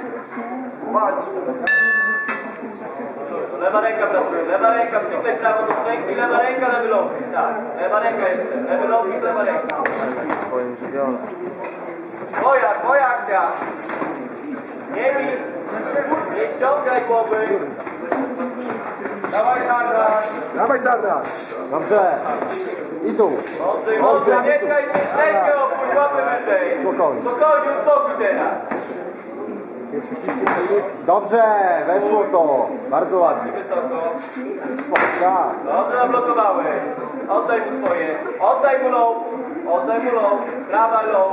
Lewa ręka pracuje, lewa ręka, przyklej prawo do szczęki, lewa ręka, lewy low kick, tak, lewa ręka jeszcze, lewy low kick, lewa ręka. Moja akcja. Nie bij, nie ściągaj głowy. Dawaj Sarda. Dawaj Sarda. Dobrze. I tu. Dobrze, nie pchaj się, szczękę opuść, łapy wyżej. Spokojnie. Spokojnie, uspokój teraz. Dobrze, weszło to. Bardzo ładnie. Wysoko. Tak. Dobrze zablokowałeś. Oddaj mu swoje. Oddaj mu low. Oddaj mu low. Prawa low.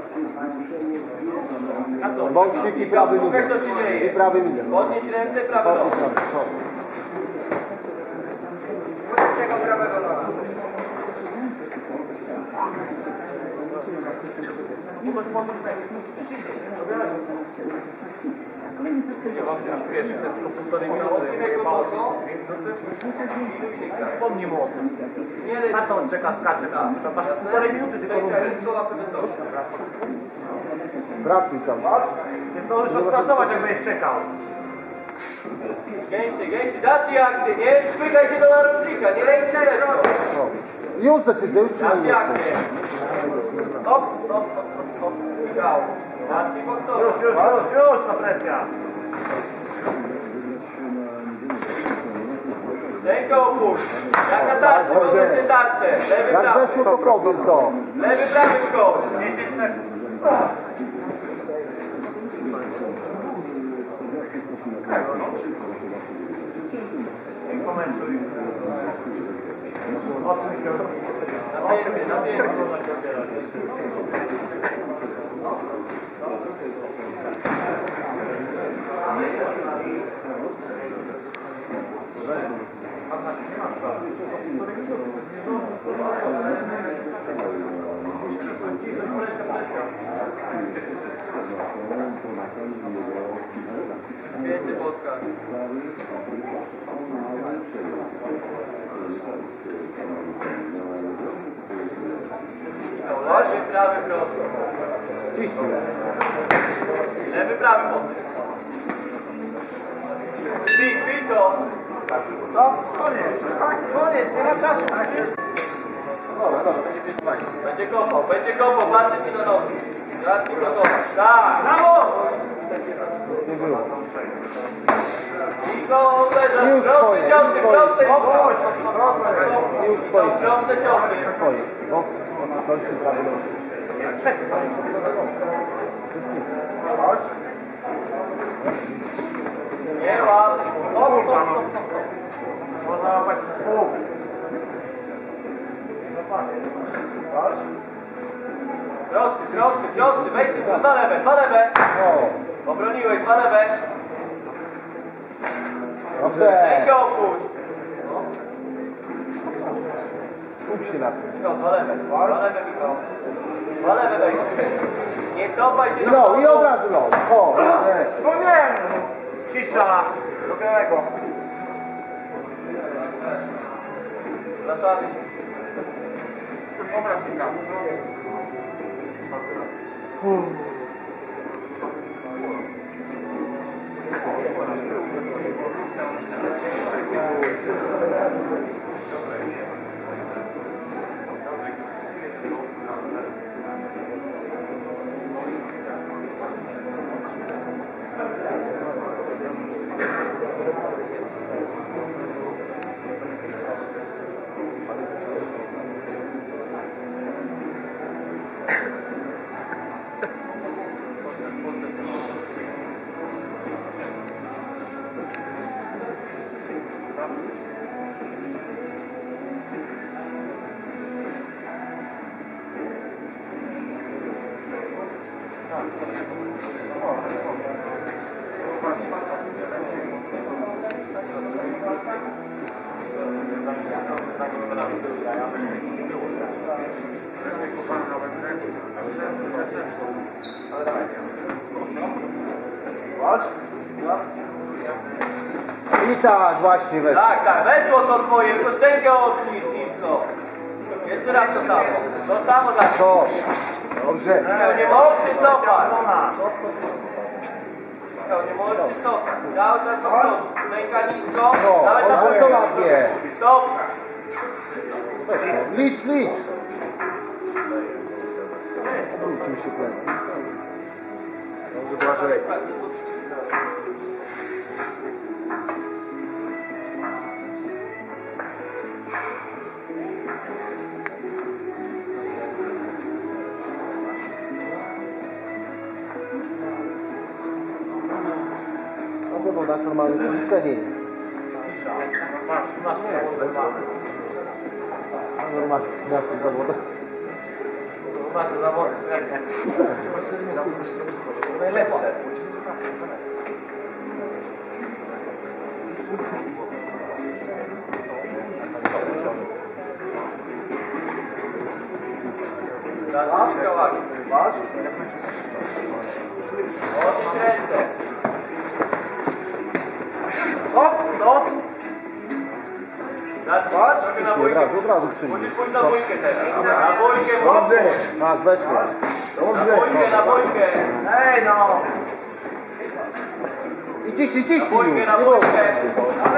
A co? Boksik i prawy Słuchaj, middle. co się dzieje. I prawy middle. Podnieś ręce, prawy low. Tego prawego lowa. Wspomnij mu o tym. Na co on czeka, skacze tam? Masz półtorej minuty tylko rundy. Pracuj cały czas. Więc to już odpracować, jak będziesz czekał. Gęście, dacji akcję, nie spychaj się do narożnika, nie lęk się zerwa. Już decyzja, już Dacji przyjmuję. akcję. Stop. Michał, dacji boksowa. Już ta presja. Rękę opuść. Jaka tarcza, wobec tarczę. Lewy, Jak prawy. weszło to problem to. Lewy, prawy w koło. 10 sekund. Komentuj. Odsuń się. Na zdjęcie. Zdjęcie Polska. Lewy, prawy, prosto. Lewy, prawy, mocny. Zbij to. Co? Koniec, nie ma czasu. Dobra, będzie fajnie. Będzie kopał, patrzcie ci na nogi. Zacznij gotować. Tak. Brawo! Nie było. I go uderza. Proste ciosy, proste ciosy. Swoje. Boks. Kończy prawy nóg. Nie łap. Można załapać z połowy. Prosty. Wejdź tu, dwa lewe. Obroniłeś, dwa lewe. Dobrze. Rękę opuść. Skup się na tym. Michał, dwa lewe, Michał. Dwa lewe wejdź. Nie cofaj się do No przodu. i od razu no. O, No nie! Cisza! Do białego. Zaczynamy cię. Dobra, Fika. I tak właśnie weszło. Tak, weszło to twoje, tylko szczękę odpnij nisko. Jeszcze raz to samo. To samo za To. Dobrze. Nie możesz się cofać. Michał, nie możesz się cofać. Cały czas do przodu. Szczęka nisko. Nawet na to bójkę. ładnie. Stop. Licz, licz. Wrócił się plecy. Dobrze, Błażej. Na zawodach normalnie policzenie jest. Normalnie w naszych zawodach. Nasze zawody, najlepsze. Patrz. Odnieś ręce. Stop, stop. Patrz, na bójkę. Od razu przyjmij. Musisz pójść na bójkę teraz. Na bójkę, Dobrze. Tak, weszło. na bójkę, na bójkę. Ej no. I ciśnij, ciśnij Bójkę, już. na Nie bójkę.